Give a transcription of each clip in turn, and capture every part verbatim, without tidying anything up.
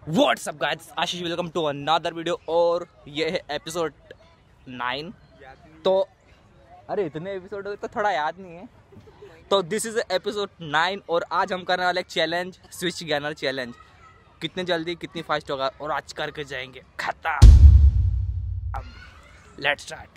WhatsApp guys, Ashish welcome to another video. और ये है एपिसोड नाइन। तो अरे इतने एपिसोड तो थोड़ा याद नहीं है। तो दिस इज एपिसोड नाइन और आज हम करने वाले एक चैलेंज, स्विच गैनर चैलेंज। कितने जल्दी कितनी फास्ट होगा और आज करके जाएंगे खत्म। Let's start.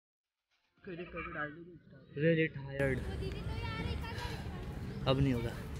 Really tired. अब नहीं होगा।